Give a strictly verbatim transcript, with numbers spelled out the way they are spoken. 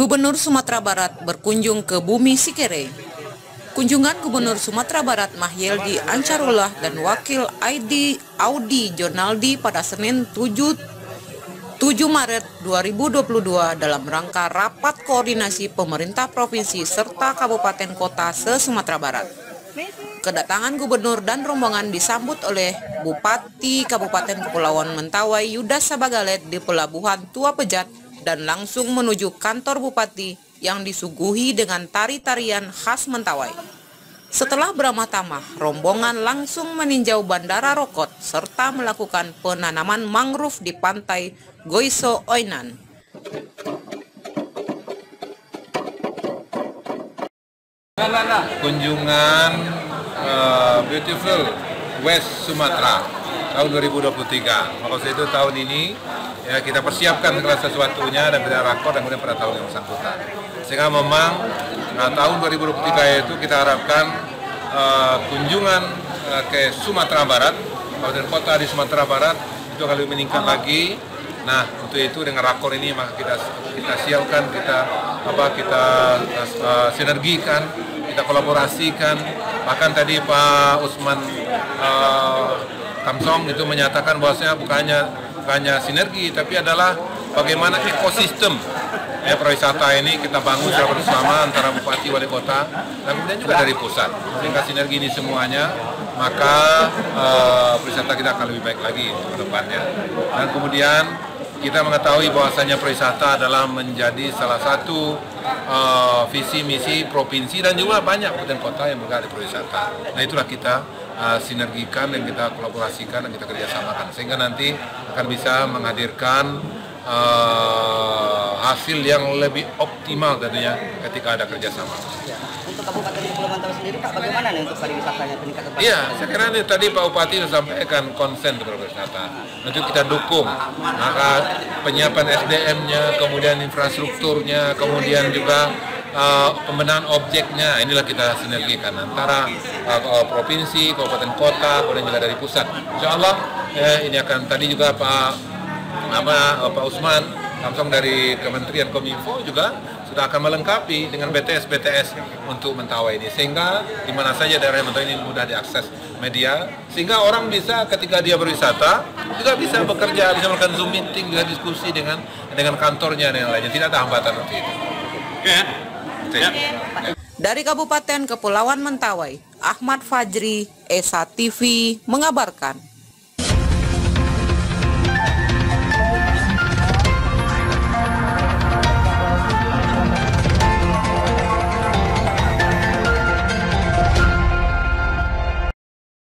Gubernur Sumatera Barat berkunjung ke Bumi Sikere. Kunjungan Gubernur Sumatera Barat Mahyeldi Ansarullah dan Wakil I D Audi Jonaldi pada Senin tujuh Maret dua ribu dua puluh dua dalam rangka rapat koordinasi pemerintah provinsi serta kabupaten kota se-Sumatera Barat. Kedatangan gubernur dan rombongan disambut oleh Bupati Kabupaten Kepulauan Mentawai Yudas Sabagalet di Pelabuhan Tua Pejat dan langsung menuju kantor bupati yang disuguhi dengan tari-tarian khas Mentawai. Setelah beramah tamah, rombongan langsung meninjau Bandara Rokot serta melakukan penanaman mangrove di pantai Goiso Oinan. Kunjungan uh, Beautiful West Sumatera tahun dua ribu dua puluh tiga. Maksud itu tahun ini ya kita persiapkan segala sesuatunya dan kita rakor dan kemudian pada tahun yang bersangkutan. Sehingga memang nah, tahun dua ribu dua puluh tiga itu kita harapkan uh, kunjungan uh, ke Sumatera Barat, kabupaten kota di Sumatera Barat itu akan lebih meningkat lagi. Nah, untuk itu dengan rakor ini maka kita kita siapkan, kita apa kita uh, sinergikan, kita kolaborasikan. Bahkan tadi Pak Usman uh, Tamsong itu menyatakan bahwasanya bukannya bukannya sinergi tapi adalah bagaimana ekosistem ya pariwisata ini kita bangun secara bersama antara bupati, wali kota dan kemudian juga dari pusat. Sehingga sinergi ini semuanya maka uh, pariwisata kita akan lebih baik lagi ke depannya. Dan kemudian kita mengetahui bahwasanya pariwisata adalah menjadi salah satu uh, visi misi provinsi dan juga banyak kabupaten kota yang bergerak di pariwisata. Nah itulah kita uh, sinergikan dan kita kolaborasikan dan kita kerjasamakan sehingga nanti akan bisa menghadirkan uh, hasil yang lebih optimal tentunya ketika ada kerjasama. Untuk Kabupaten Kepulauan Mentawai sendiri, Pak, bagaimana nih untuk pariwisatanya peningkatan pariwisata? Iya, saya kira ini tadi Pak Bupati sudah sampaikan konsen untuk pariwisata. Nanti kita dukung, maka penyiapan S D M-nya, kemudian infrastrukturnya, kemudian juga uh, pembenahan objeknya. Inilah kita sinergikan antara uh, provinsi, kabupaten kota, kemudian juga dari pusat. Insya Allah eh, ini akan tadi juga Pak apa Pak Usman Tamsong dari Kementerian Kominfo juga sudah akan melengkapi dengan B T S B T S untuk Mentawai ini sehingga di mana saja daerah Mentawai ini mudah diakses media sehingga orang bisa ketika dia berwisata juga bisa bekerja, bisa melakukan Zoom meeting, bisa diskusi dengan dengan kantornya dan lainnya, tidak ada hambatan seperti itu. Ya. Ya. Dari Kabupaten Kepulauan Mentawai, Ahmad Fajri, Esa T V mengabarkan.